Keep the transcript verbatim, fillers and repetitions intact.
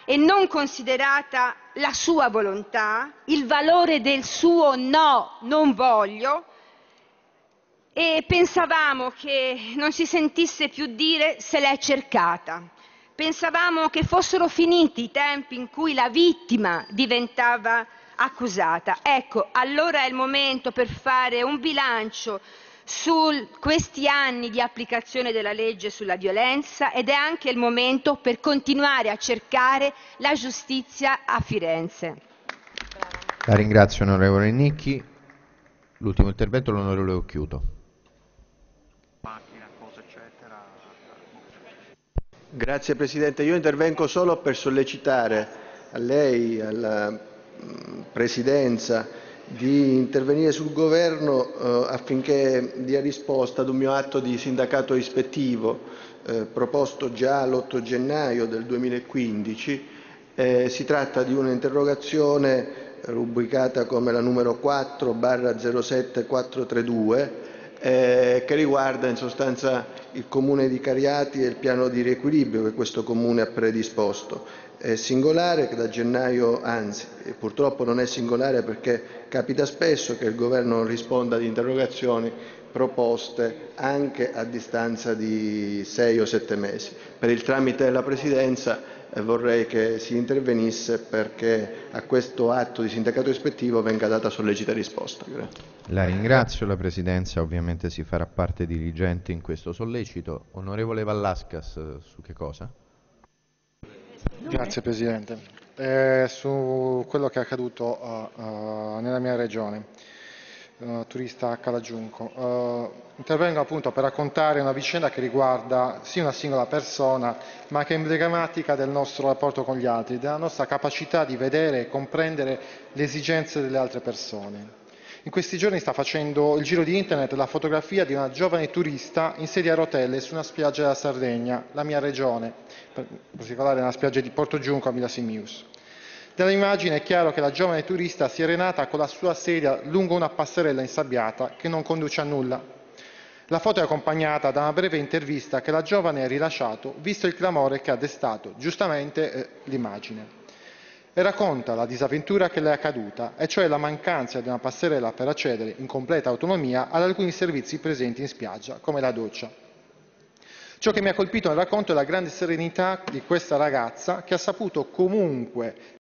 e non considerata la sua volontà, il valore del suo no, non voglio, e pensavamo che non si sentisse più dire se l'è cercata. Pensavamo che fossero finiti i tempi in cui la vittima diventava accusata. Ecco, allora è il momento per fare un bilancio su questi anni di applicazione della legge sulla violenza ed è anche il momento per continuare a cercare la giustizia a Firenze. La ringrazio, onorevole Nicchi. L'ultimo intervento l'onorevole Occhiuto. Grazie Presidente, io intervengo solo per sollecitare a lei, alla Presidenza, di intervenire sul Governo eh, affinché dia risposta ad un mio atto di sindacato ispettivo eh, proposto già l'otto gennaio del duemilaquindici. Eh, si tratta di un'interrogazione rubricata come la numero quattro barra zero sette quattrocentotrentadue eh, che riguarda in sostanza il Comune di Cariati e il piano di riequilibrio che questo Comune ha predisposto. È singolare che da gennaio, anzi purtroppo non è singolare perché capita spesso che il Governo non risponda ad interrogazioni proposte anche a distanza di sei o sette mesi. Per il tramite della Presidenza eh, vorrei che si intervenisse perché a questo atto di sindacato ispettivo venga data sollecita risposta. Grazie. La ringrazio, la Presidenza ovviamente si farà parte diligente in questo sollecito. Onorevole Vallascas, su che cosa? Grazie Presidente. Eh, su quello che è accaduto uh, uh, nella mia regione, uh, turista a Calagiunco, uh, intervengo appunto per raccontare una vicenda che riguarda sì una singola persona, ma che è emblematica del nostro rapporto con gli altri, della nostra capacità di vedere e comprendere le esigenze delle altre persone. In questi giorni sta facendo il giro di internet la fotografia di una giovane turista in sedia a rotelle su una spiaggia della Sardegna, la mia regione, in particolare nella spiaggia di Porto Giunco a Millasimius. Dall'immagine è chiaro che la giovane turista si è arenata con la sua sedia lungo una passerella insabbiata che non conduce a nulla. La foto è accompagnata da una breve intervista che la giovane ha rilasciato, visto il clamore che ha destato giustamente eh, l'immagine. E racconta la disavventura che le è accaduta, e cioè la mancanza di una passerella per accedere in completa autonomia ad alcuni servizi presenti in spiaggia, come la doccia. Ciò che mi ha colpito nel racconto è la grande serenità di questa ragazza che ha saputo comunque